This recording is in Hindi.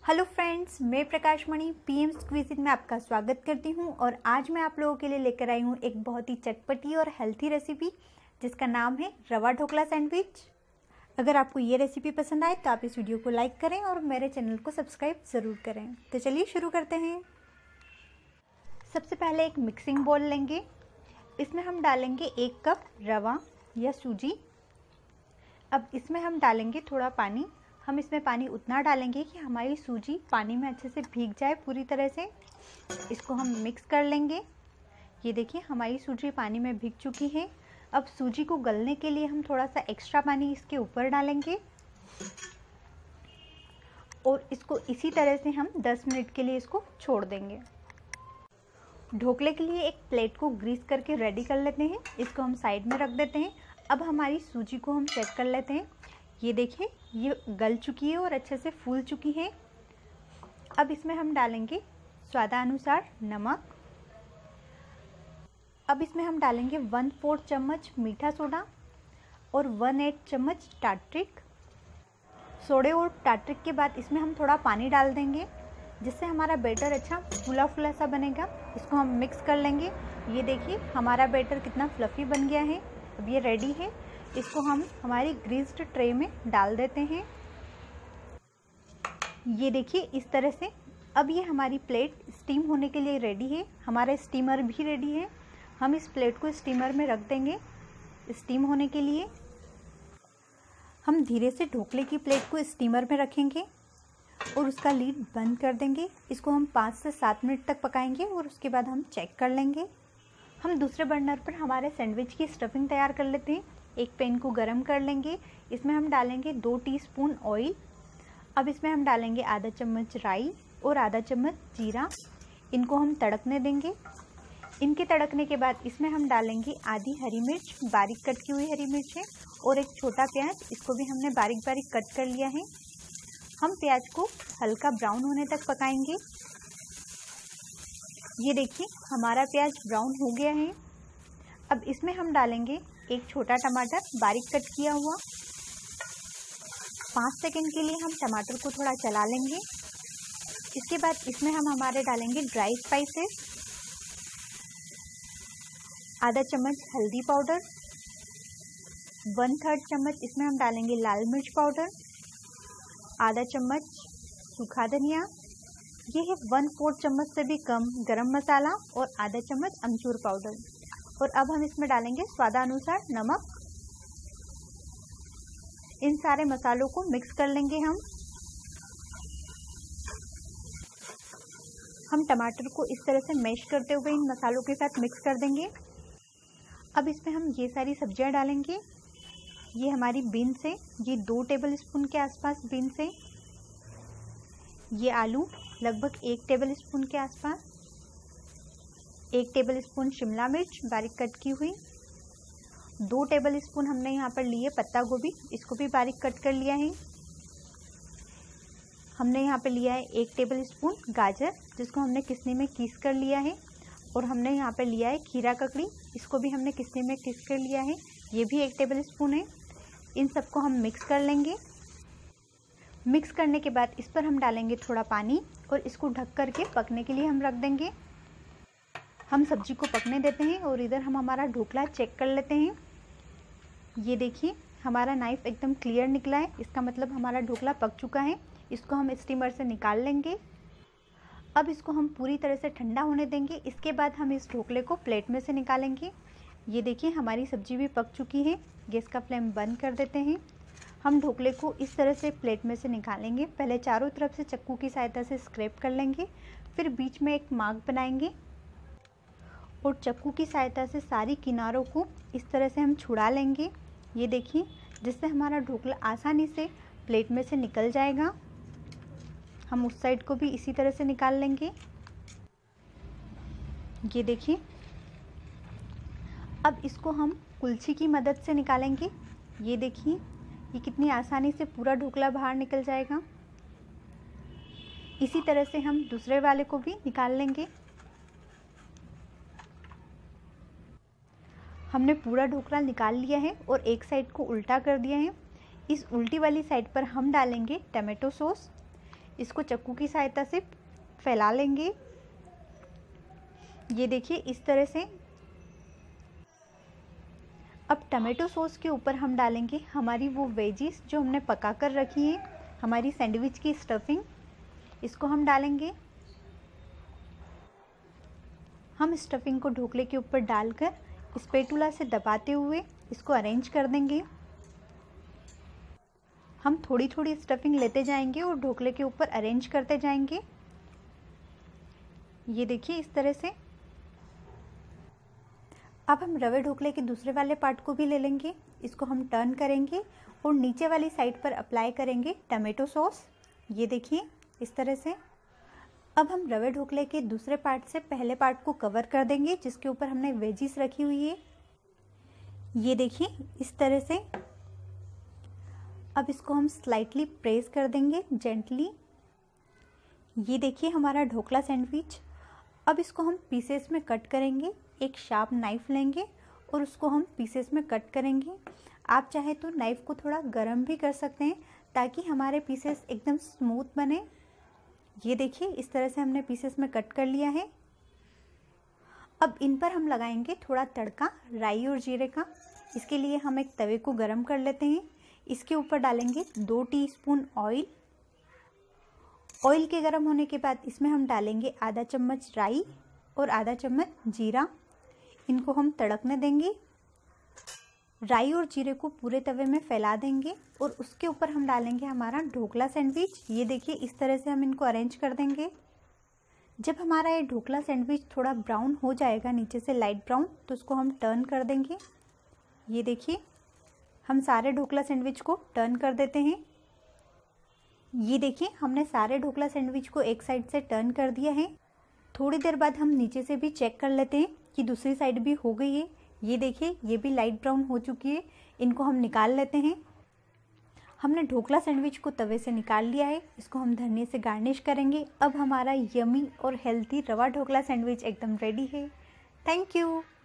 हेलो फ्रेंड्स, मैं प्रकाश मणि पीएम क्विज़िन में आपका स्वागत करती हूं और आज मैं आप लोगों के लिए लेकर आई हूं एक बहुत ही चटपटी और हेल्थी रेसिपी जिसका नाम है रवा ढोकला सैंडविच। अगर आपको ये रेसिपी पसंद आए तो आप इस वीडियो को लाइक करें और मेरे चैनल को सब्सक्राइब ज़रूर करें। तो चलिए शुरू करते हैं। सबसे पहले एक मिक्सिंग बोल लेंगे। इसमें हम डालेंगे 1 कप रवा या सूजी। अब इसमें हम डालेंगे थोड़ा पानी। हम इसमें पानी उतना डालेंगे कि हमारी सूजी पानी में अच्छे से भीग जाए पूरी तरह से। इसको हम मिक्स कर लेंगे। ये देखिए हमारी सूजी पानी में भीग चुकी है। अब सूजी को गलने के लिए हम थोड़ा सा एक्स्ट्रा पानी इसके ऊपर डालेंगे और इसको इसी तरह से हम 10 मिनट के लिए इसको छोड़ देंगे। ढोकले के लिए एक प्लेट को ग्रीस करके रेडी कर लेते हैं। इसको हम साइड में रख देते हैं। अब हमारी सूजी को हम चेक कर लेते हैं। ये देखिए ये गल चुकी है और अच्छे से फूल चुकी है। अब इसमें हम डालेंगे स्वादानुसार नमक। अब इसमें हम डालेंगे 1/4 चम्मच मीठा सोडा और 1/8 चम्मच टार्ट्रिक। सोडे और टार्ट्रिक के बाद इसमें हम थोड़ा पानी डाल देंगे जिससे हमारा बैटर अच्छा फूला फूला सा बनेगा। इसको हम मिक्स कर लेंगे। ये देखिए हमारा बैटर कितना फ्लफ़ी बन गया है। अब ये रेडी है। इसको हम हमारी ग्रीस्ड ट्रे में डाल देते हैं। ये देखिए इस तरह से। अब ये हमारी प्लेट स्टीम होने के लिए रेडी है। हमारा स्टीमर भी रेडी है। हम इस प्लेट को स्टीमर में रख देंगे स्टीम होने के लिए। हम धीरे से ढोकले की प्लेट को स्टीमर में रखेंगे और उसका लीड बंद कर देंगे। इसको हम 5 से 7 मिनट तक पकाएंगे और उसके बाद हम चेक कर लेंगे। हम दूसरे बर्नर पर हमारे सैंडविच की स्टफिंग तैयार कर लेते हैं। एक पैन को गरम कर लेंगे। इसमें हम डालेंगे 2 टीस्पून ऑयल। अब इसमें हम डालेंगे आधा चम्मच राई और आधा चम्मच जीरा। इनको हम तड़कने देंगे। इनके तड़कने के बाद इसमें हम डालेंगे आधी हरी मिर्च, बारीक कट की हुई हरी मिर्च है, और एक छोटा प्याज। इसको भी हमने बारीक बारीक कट कर लिया है। हम प्याज को हल्का ब्राउन होने तक पकाएंगे। ये देखिए हमारा प्याज ब्राउन हो गया है। अब इसमें हम डालेंगे एक छोटा टमाटर बारीक कट किया हुआ। 5 सेकंड के लिए हम टमाटर को थोड़ा चला लेंगे। इसके बाद इसमें हम हमारे डालेंगे ड्राई स्पाइसेस, आधा चम्मच हल्दी पाउडर, 1/3 चम्मच इसमें हम डालेंगे लाल मिर्च पाउडर, आधा चम्मच सूखा धनिया, ये है 1/4 चम्मच से भी कम गरम मसाला और आधा चम्मच अमचूर पाउडर। और अब हम इसमें डालेंगे स्वादानुसार नमक। इन सारे मसालों को मिक्स कर लेंगे। हम टमाटर को इस तरह से मैश करते हुए इन मसालों के साथ मिक्स कर देंगे। अब इसमें हम ये सारी सब्जियां डालेंगे। ये हमारी बीन्स है, ये 2 टेबलस्पून के आसपास बीन्स है। ये आलू लगभग 1 टेबलस्पून के आसपास, 1 टेबलस्पून शिमला मिर्च बारीक कट की हुई, 2 टेबलस्पून हमने यहाँ पर लिए पत्ता गोभी, इसको भी बारीक कट कर लिया है। हमने यहाँ पर लिया है 1 टेबलस्पून गाजर, जिसको हमने किसनी में कीस कर लिया है, और हमने यहाँ पर लिया है खीरा ककड़ी, इसको भी हमने किसनी में कीस कर लिया है, ये भी 1 टेबलस्पून है। इन सबको हम मिक्स कर लेंगे। मिक्स करने के बाद इस पर हम डालेंगे थोड़ा पानी और इसको ढक करके पकने के लिए हम रख देंगे। हम सब्जी को पकने देते हैं और इधर हम हमारा ढोकला चेक कर लेते हैं। ये देखिए हमारा नाइफ एकदम क्लियर निकला है, इसका मतलब हमारा ढोकला पक चुका है। इसको हम स्टीमर से निकाल लेंगे। अब इसको हम पूरी तरह से ठंडा होने देंगे। इसके बाद हम इस ढोकले को प्लेट में से निकालेंगे। ये देखिए हमारी सब्जी भी पक चुकी है। गैस का फ्लेम बंद कर देते हैं। हम ढोकले को इस तरह से प्लेट में से निकालेंगे। पहले चारों तरफ से चक्कू की सहायता से स्क्रैप कर लेंगे, फिर बीच में एक मार्क बनाएंगे और चक्कू की सहायता से सारी किनारों को इस तरह से हम छुड़ा लेंगे। ये देखिए जिससे हमारा ढोकला आसानी से प्लेट में से निकल जाएगा। हम उस साइड को भी इसी तरह से निकाल लेंगे। ये देखिए अब इसको हम कुल्ची की मदद से निकालेंगे। ये देखिए ये कितनी आसानी से पूरा ढोकला बाहर निकल जाएगा। इसी तरह से हम दूसरे वाले को भी निकाल लेंगे। हमने पूरा ढोकला निकाल लिया है और एक साइड को उल्टा कर दिया है। इस उल्टी वाली साइड पर हम डालेंगे टमाटो सॉस। इसको चक्कू की सहायता से फैला लेंगे। ये देखिए इस तरह से। अब टमाटो सॉस के ऊपर हम डालेंगे हमारी वो वेजीज जो हमने पका कर रखी हैं, हमारी सैंडविच की स्टफिंग, इसको हम डालेंगे। हम स्टफिंग को ढोकले के ऊपर डालकर स्पैटुला से दबाते हुए इसको अरेंज कर देंगे। हम थोड़ी थोड़ी स्टफिंग लेते जाएंगे और ढोकले के ऊपर अरेंज करते जाएंगे। ये देखिए इस तरह से। अब हम रवे ढोकले के दूसरे वाले पार्ट को भी ले लेंगे, इसको हम टर्न करेंगे और नीचे वाली साइड पर अप्लाई करेंगे टमाटो सॉस। ये देखिए इस तरह से। अब हम रवे ढोकले के दूसरे पार्ट से पहले पार्ट को कवर कर देंगे जिसके ऊपर हमने वेजीज रखी हुई है। ये देखिए इस तरह से। अब इसको हम स्लाइटली प्रेस कर देंगे जेंटली। ये देखिए हमारा ढोकला सैंडविच। अब इसको हम पीसेस में कट करेंगे। एक शार्प नाइफ लेंगे और उसको हम पीसेस में कट करेंगे। आप चाहे तो नाइफ को थोड़ा गर्म भी कर सकते हैं ताकि हमारे पीसेस एकदम स्मूथ बने। ये देखिए इस तरह से हमने पीसेस में कट कर लिया है। अब इन पर हम लगाएंगे थोड़ा तड़का राई और जीरे का। इसके लिए हम एक तवे को गर्म कर लेते हैं। इसके ऊपर डालेंगे 2 टीस्पून ऑयल। ऑयल के गर्म होने के बाद इसमें हम डालेंगे आधा चम्मच राई और आधा चम्मच जीरा। इनको हम तड़कने देंगे। राई और जीरे को पूरे तवे में फैला देंगे और उसके ऊपर हम डालेंगे हमारा ढोकला सैंडविच। ये देखिए इस तरह से हम इनको अरेंज कर देंगे। जब हमारा ये ढोकला सैंडविच थोड़ा ब्राउन हो जाएगा, नीचे से लाइट ब्राउन, तो उसको हम टर्न कर देंगे। ये देखिए हम सारे ढोकला सैंडविच को टर्न कर देते हैं। ये देखिए हमने सारे ढोकला सैंडविच को एक साइड से टर्न कर दिया है। थोड़ी देर बाद हम नीचे से भी चेक कर लेते हैं कि दूसरी साइड भी हो गई है। ये देखिए ये भी लाइट ब्राउन हो चुकी है। इनको हम निकाल लेते हैं। हमने ढोकला सैंडविच को तवे से निकाल लिया है। इसको हम धनिया से गार्निश करेंगे। अब हमारा यमी और हेल्थी रवा ढोकला सैंडविच एकदम रेडी है। Thank you.